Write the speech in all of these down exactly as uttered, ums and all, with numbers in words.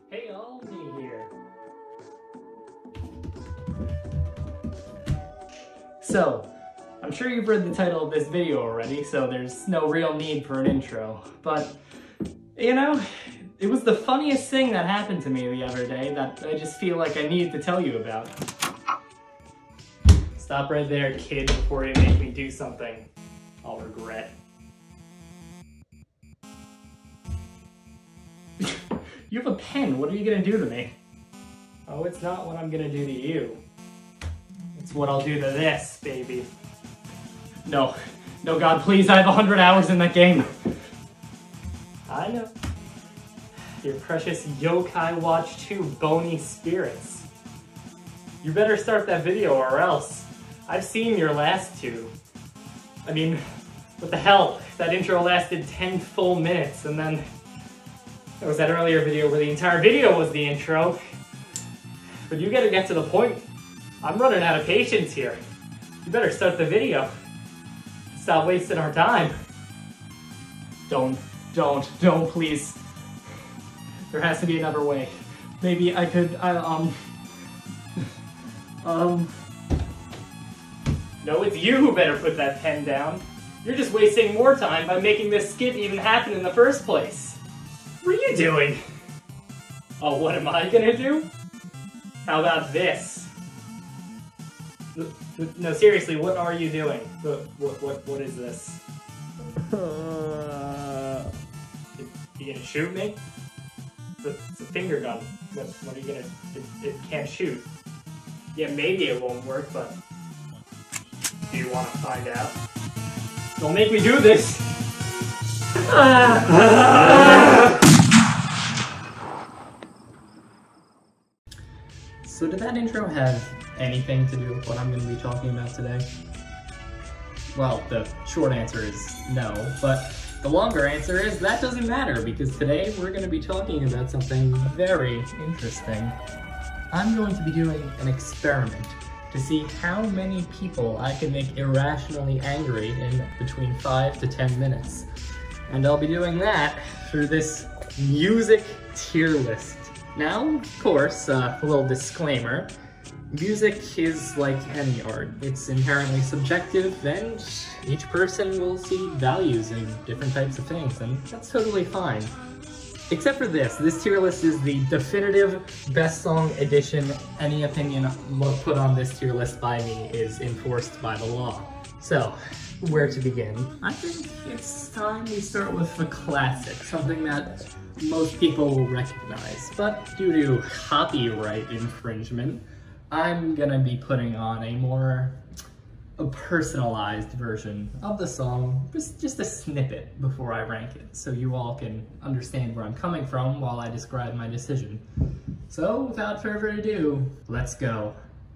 Hey all, me here. So, I'm sure you've read the title of this video already, so there's no real need for an intro. But, you know, it was the funniest thing that happened to me the other day that I just feel like I needed to tell you about. Stop right there, kid, before you make me do something I'll regret. You have a pen, what are you gonna do to me? Oh, it's not what I'm gonna do to you. It's what I'll do to this, baby. No, no God, please, I have a hundred hours in that game. I know. Your precious Yokai Watch two bony spirits. You better start that video or else. I've seen your last two. I mean, what the hell? That intro lasted ten full minutes, and then there was that earlier video where the entire video was the intro. But you gotta get to the point. I'm running out of patience here. You better start the video. Stop wasting our time. Don't, don't, don't, please. There has to be another way. Maybe I could, I, um... um... No, it's you who better put that pen down. You're just wasting more time by making this skit even happen in the first place. What are you doing? Oh, what am I gonna do? How about this? No, seriously, what are you doing? What, what, what is this? Uh, you gonna shoot me? It's a, it's a finger gun. What, what are you gonna, it, it can't shoot. Yeah, maybe it won't work, but do you want to find out? Don't make me do this! So did that intro have anything to do with what I'm going to be talking about today? Well, the short answer is no, but the longer answer is that doesn't matter, because today we're going to be talking about something very interesting. I'm going to be doing an experiment to see how many people I can make irrationally angry in between five to ten minutes. And I'll be doing that through this music tier list. Now, of course, uh, a little disclaimer, music is like any art. It's inherently subjective, and each person will see values in different types of things, and that's totally fine. Except for this, this tier list is the definitive best song edition. Any opinion put on this tier list by me is enforced by the law. So, where to begin? I think it's time we start with the classic, something that most people will recognize, but due to copyright infringement, I'm gonna be putting on a more a personalized version of the song, just, just a snippet before I rank it, so you all can understand where I'm coming from while I describe my decision. So, without further ado, let's go.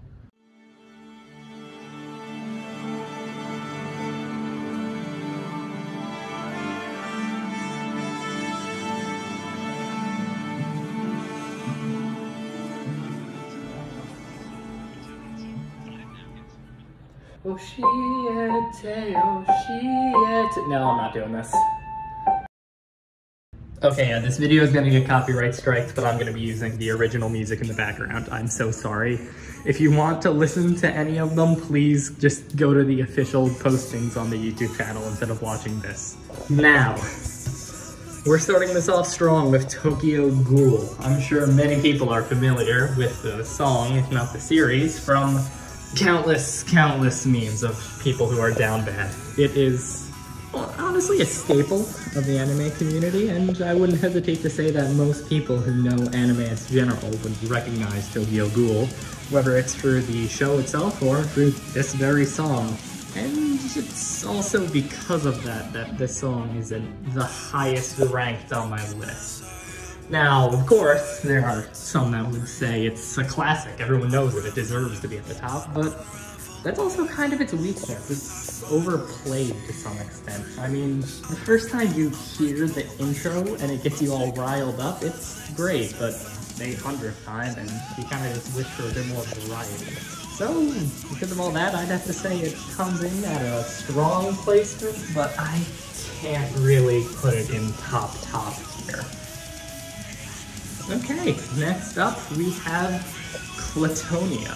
Oshiete, oshiete. No, I'm not doing this. Okay, yeah, this video is gonna get copyright strikes, but I'm gonna be using the original music in the background. I'm so sorry. If you want to listen to any of them, please just go to the official postings on the YouTube channel instead of watching this. Now, we're starting this off strong with Tokyo Ghoul. I'm sure many people are familiar with the song, if not the series, from countless, countless memes of people who are down bad. It is, well, honestly a staple of the anime community, and I wouldn't hesitate to say that most people who know anime in general would recognize Tokyo Ghoul, whether it's through the show itself or through this very song. And it's also because of that that this song is in the highest ranked on my list. Now, of course, there are some that would say it's a classic, everyone knows it, it deserves to be at the top, but that's also kind of its weakness. It's overplayed to some extent. I mean, the first time you hear the intro and it gets you all riled up, it's great, but the hundredth time and you kind of just wish for a bit more variety. So, because of all that, I'd have to say it comes in at a strong placement, but I can't really put it in top top tier. Okay, next up we have Clatonia,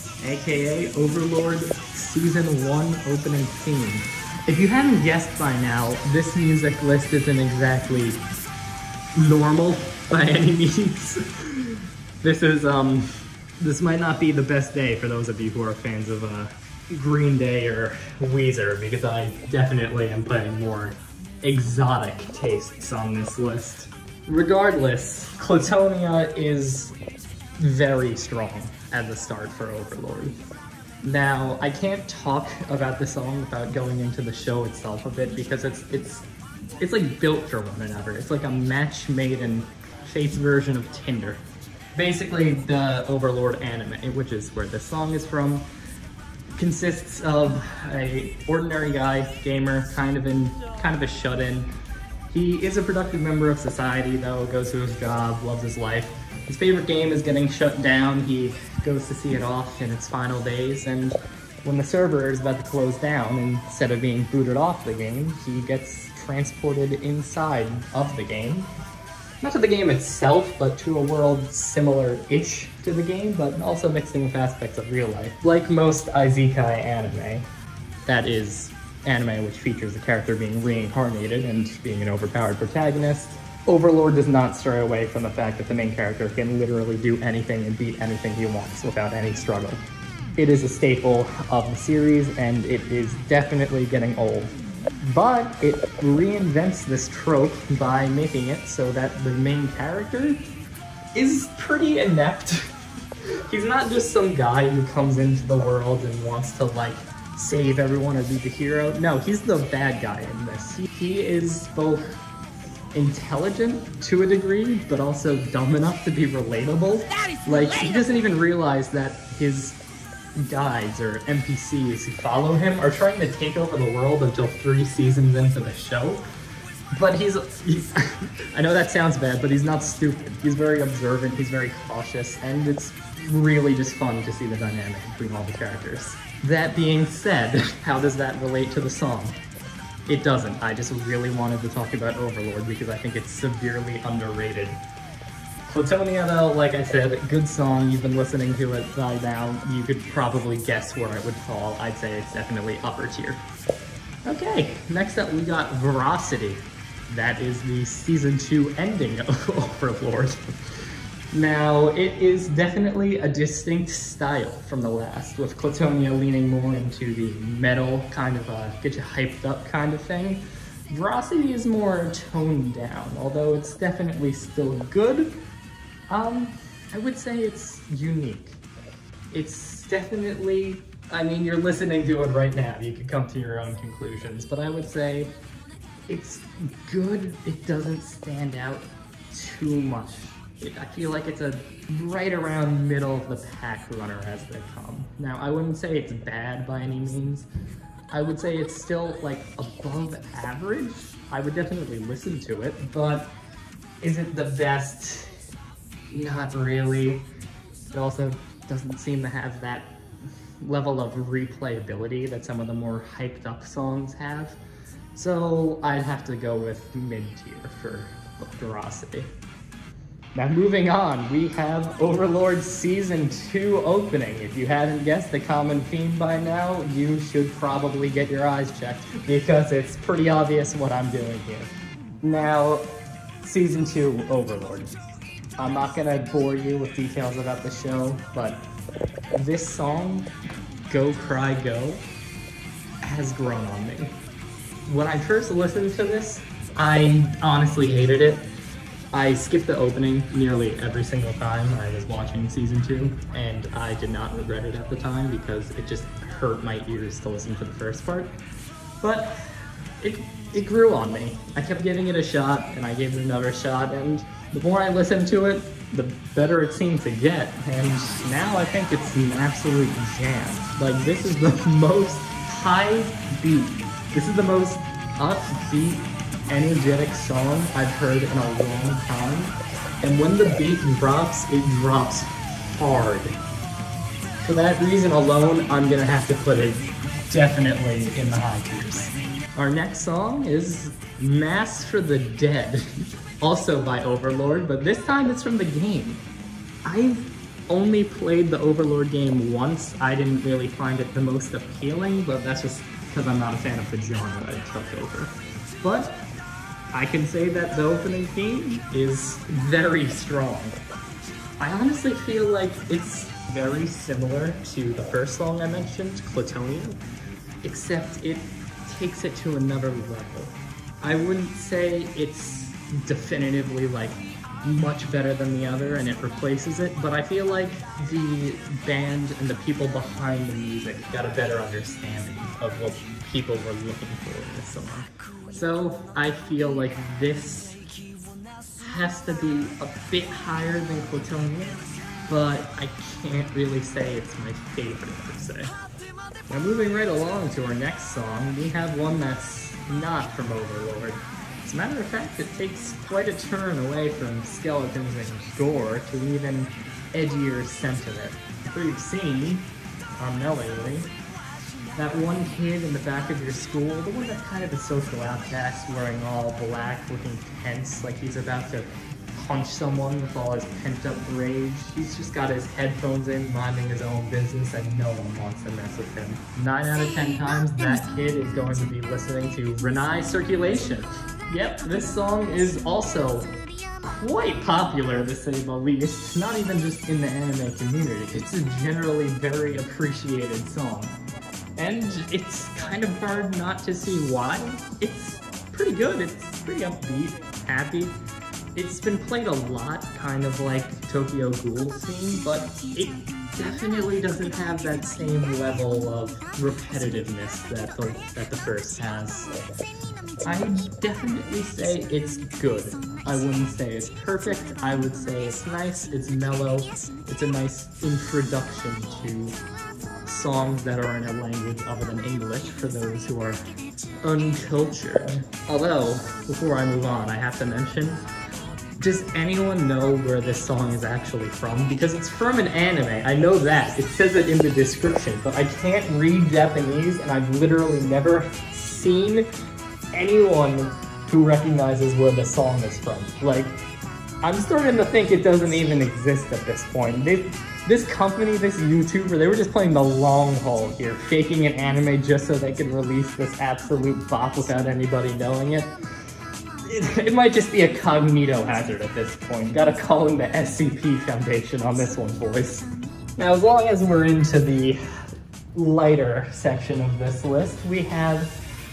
aka Overlord Season one opening theme. If you haven't guessed by now, this music list isn't exactly normal by any means. This is, um, this might not be the best day for those of you who are fans of uh, Green Day or Weezer, because I definitely am putting more exotic tastes on this list. Regardless, Clatonia is very strong at the start for Overlord. Now, I can't talk about the song without going into the show itself a bit, because it's it's it's like built for one another. It's like a match made in Fate's version of Tinder. Basically, the Overlord anime, which is where this song is from, consists of a ordinary guy, gamer, kind of in kind of a shut-in. He is a productive member of society though, goes to his job, loves his life. His favorite game is getting shut down. He goes to see it off in its final days, and when the server is about to close down, instead of being booted off the game, he gets transported inside of the game. Not to the game itself, but to a world similar-ish to the game, but also mixing with aspects of real life. Like most isekai anime, that is anime which features a character being reincarnated and being an overpowered protagonist, Overlord does not stray away from the fact that the main character can literally do anything and beat anything he wants without any struggle. It is a staple of the series, and it is definitely getting old. But it reinvents this trope by making it so that the main character is pretty inept. He's not just some guy who comes into the world and wants to, like, save everyone or be the hero. No, he's the bad guy in this. He, he is both intelligent to a degree, but also dumb enough to be relatable. Like, he doesn't even realize that his guides or N P Cs who follow him are trying to take over the world until three seasons into the show. But he's, he's I know that sounds bad, but he's not stupid. He's very observant, he's very cautious, and it's really just fun to see the dynamic between all the characters. That being said, how does that relate to the song? It doesn't. I just really wanted to talk about Overlord because I think it's severely underrated. Clatonia though, like I said, good song. You've been listening to it by now. You could probably guess where it would fall. I'd say it's definitely upper tier. Okay, next up we got Veracity. That is the season two ending of Overlord. Now, it is definitely a distinct style from the last, with Clatonia leaning more into the metal kind of uh, get you hyped up kind of thing. Veracity is more toned down, although it's definitely still good. Um, I would say it's unique. It's definitely, I mean, you're listening to it right now, you could come to your own conclusions, but I would say it's good. It doesn't stand out too much. I feel like it's a right around middle of the pack runner as they come. Now, I wouldn't say it's bad by any means. I would say it's still like above average. I would definitely listen to it, but is it the best? Not really. It also doesn't seem to have that level of replayability that some of the more hyped up songs have. So I'd have to go with mid-tier for Veracity. Now moving on, we have Overlord Season two opening. If you hadn't guessed the common theme by now, you should probably get your eyes checked because it's pretty obvious what I'm doing here. Now, Season two Overlord. I'm not gonna bore you with details about the show, but this song, Go Cry Go, has grown on me. When I first listened to this, I honestly hated it. I skipped the opening nearly every single time I was watching season two, and I did not regret it at the time because it just hurt my ears to listen to the first part. But it, it grew on me. I kept giving it a shot, and I gave it another shot, and the more I listened to it, the better it seemed to get. And now I think it's an absolute jam. Like, this is the most high beat. This is the most upbeat, energetic song I've heard in a long time, and when the beat drops, it drops hard. For that reason alone, I'm gonna have to put it definitely in the high tiers. Our next song is Mass for the Dead, also by Overlord, but this time it's from the game. I've only played the Overlord game once. I didn't really find it the most appealing, but that's just because I'm not a fan of the genre it took over. But I can say that the opening theme is very strong. I honestly feel like it's very similar to the first song I mentioned, Platonia, except it takes it to another level. I wouldn't say it's definitively like much better than the other and it replaces it, but I feel like the band and the people behind the music got a better understanding of what people were looking for in this song. So I feel like this has to be a bit higher than Platonia, but I can't really say it's my favorite per se. Now moving right along to our next song, we have one that's not from Overlord. As a matter of fact, it takes quite a turn away from skeletons and gore to an even edgier sentiment. We've seen, on Melody, that one kid in the back of your school, the one that's kind of a social outcast, wearing all black, looking tense, like he's about to punch someone with all his pent-up rage. He's just got his headphones in, minding his own business, and no one wants to mess with him. Nine out of ten times, that kid is going to be listening to Renai Circulation. Yep, this song is also quite popular, to say the least. Not even just in the anime community. It's a generally very appreciated song. And it's kind of hard not to see why. It's pretty good, it's pretty upbeat, happy. It's been played a lot, kind of like Tokyo Ghoul scene, but it definitely doesn't have that same level of repetitiveness that the, that the first has. I definitely say it's good. I wouldn't say it's perfect, I would say it's nice, it's mellow, it's a nice introduction to songs that are in a language other than English for those who are uncultured. Although, before I move on, I have to mention, does anyone know where this song is actually from? Because it's from an anime, I know that. It says it in the description, but I can't read Japanese and I've literally never seen anyone who recognizes where the song is from. Like, I'm starting to think it doesn't even exist at this point. They, this company, this YouTuber, they were just playing the long haul here, faking an anime just so they could release this absolute bop without anybody knowing it. It, it might just be a cognito hazard at this point. Gotta call in the S C P Foundation on this one, boys. Now, as long as we're into the lighter section of this list, we have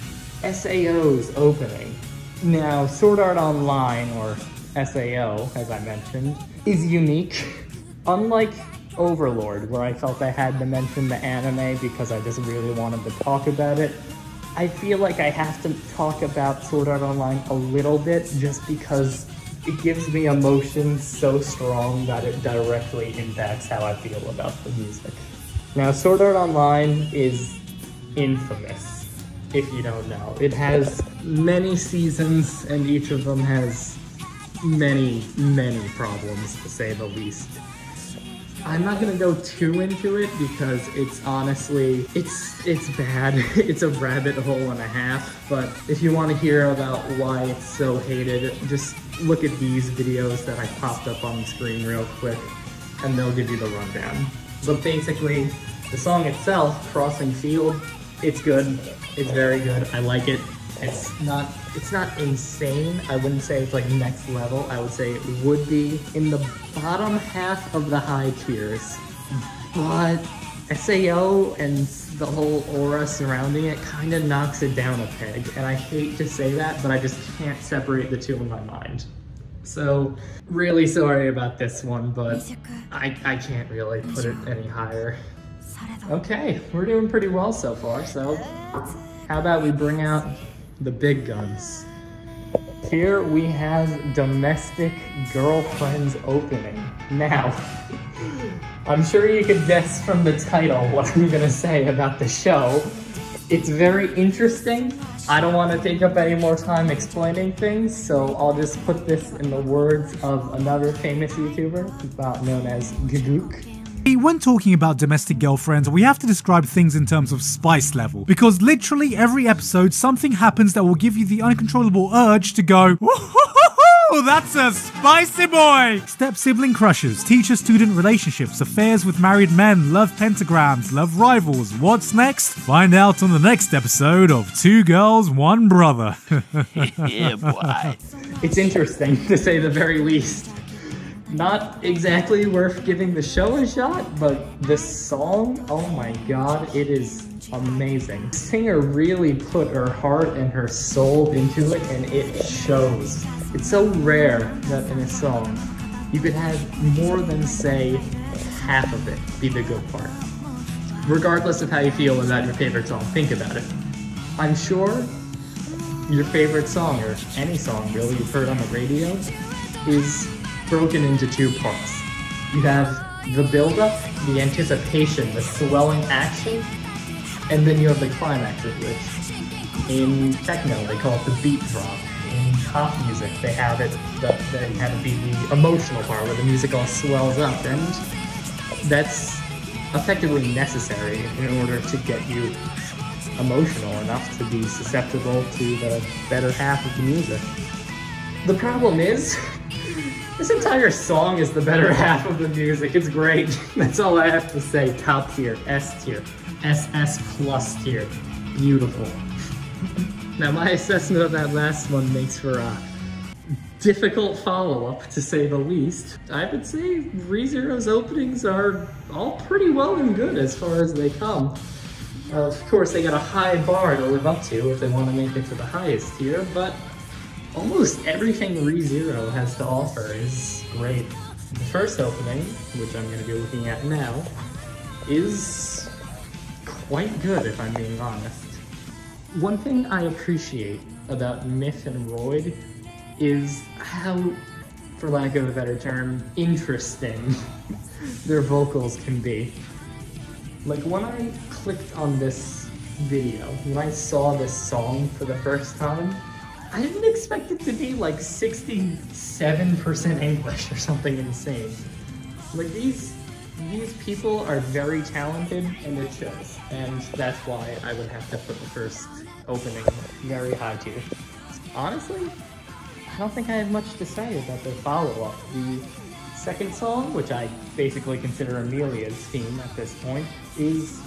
S A O's opening. Now, Sword Art Online, or S A O, as I mentioned, is unique. Unlike Overlord, where I felt I had to mention the anime because I just really wanted to talk about it, I feel like I have to talk about Sword Art Online a little bit just because it gives me emotions so strong that it directly impacts how I feel about the music. Now, Sword Art Online is infamous, if you don't know. It has many seasons, and each of them has many, many problems, to say the least. I'm not gonna go too into it because it's honestly, it's it's bad. It's a rabbit hole and a half, but if you want to hear about why it's so hated, just look at these videos that I popped up on the screen real quick, and they'll give you the rundown. But basically, the song itself, Crossing Field, it's good. It's very good. I like it. It's not it's not insane. I wouldn't say it's like next level. I would say it would be in the bottom half of the high tiers. But S A O and the whole aura surrounding it kind of knocks it down a peg. And I hate to say that, but I just can't separate the two in my mind. So, really sorry about this one, but I, I can't really put it any higher. Okay, we're doing pretty well so far, so how about we bring out the big guns. Here we have Domestic Girlfriend's opening. Now, I'm sure you could guess from the title what I'm gonna say about the show. It's very interesting. I don't want to take up any more time explaining things, so I'll just put this in the words of another famous YouTuber known as Gigguk. When talking about Domestic Girlfriends, we have to describe things in terms of spice level, because literally every episode something happens that will give you the uncontrollable urge to go Woo! That's a spicy boy! Step-sibling crushes, teacher-student relationships, affairs with married men, love pentagrams, love rivals. What's next? Find out on the next episode of Two Girls, One Brother. Yeah, boy. It's interesting, to say the very least. Not exactly worth giving the show a shot, but the song, oh my god, it is amazing. The singer really put her heart and her soul into it, and it shows. It's so rare that in a song, you could have more than, say, half of it be the good part. Regardless of how you feel about your favorite song, think about it. I'm sure your favorite song, or any song really you've heard on the radio, is broken into two parts. You have the build-up, the anticipation, the swelling action, and then you have the climax of which. In techno, they call it the beat drop. In pop music, they have it, the, they have it be the emotional part where the music all swells up, and that's effectively necessary in order to get you emotional enough to be susceptible to the better half of the music. The problem is, this entire song is the better half of the music. It's great. That's all I have to say. Top tier, S tier, S S plus tier. Beautiful. Now my assessment of that last one makes for a difficult follow-up, to say the least. I would say ReZero's openings are all pretty well and good as far as they come. Uh, of course, they got a high bar to live up to if they want to make it to the highest tier, but almost everything ReZero has to offer is great. The first opening, which I'm going to be looking at now, is quite good if I'm being honest. One thing I appreciate about Myth and Royd is how, for lack of a better term, interesting their vocals can be. Like when I clicked on this video, when I saw this song for the first time, I didn't expect it to be like sixty-seven percent English or something insane. Like these these people are very talented and it shows. And that's why I would have to put the first opening very high tier. Honestly, I don't think I have much to say about their follow-up. The second song, which I basically consider Amelia's theme at this point, is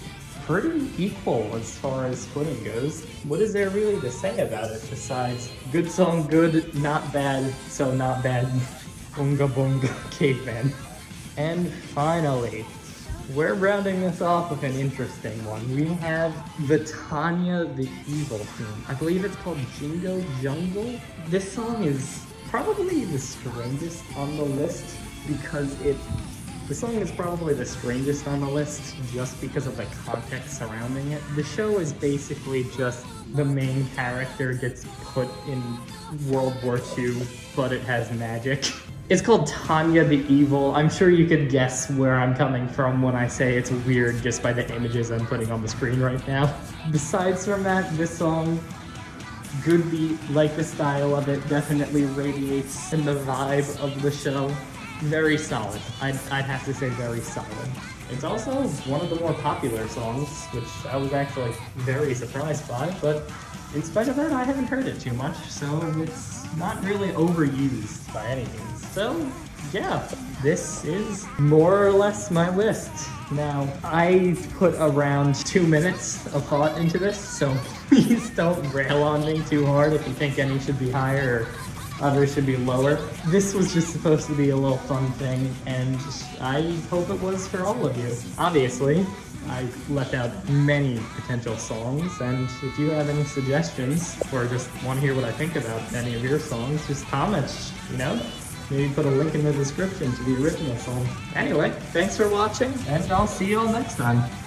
pretty equal as far as footing goes. What is there really to say about it besides good song, good, not bad, so not bad, bunga bunga caveman. And finally, we're rounding this off with an interesting one. We have the Tanya the Evil theme. I believe it's called Jingo Jungle. This song is probably the strangest on the list because it The song is probably the strangest on the list just because of the context surrounding it. The show is basically just the main character gets put in World War Two, but it has magic. It's called Tanya the Evil. I'm sure you could guess where I'm coming from when I say it's weird just by the images I'm putting on the screen right now. Besides from that, this song, good beat, like the style of it, definitely radiates in the vibe of the show. Very solid. I'd, I'd have to say very solid. It's also one of the more popular songs, which I was actually very surprised by, but in spite of that, I haven't heard it too much, so it's not really overused by any means. So, yeah, this is more or less my list. Now, I put around two minutes of thought into this, so please don't rail on me too hard if you think any should be higher or others should be lower. This was just supposed to be a little fun thing, and I hope it was for all of you. Obviously, I left out many potential songs, and if you have any suggestions, or just want to hear what I think about any of your songs, just comment, you know? Maybe put a link in the description to the original song. Anyway, thanks for watching, and I'll see you all next time.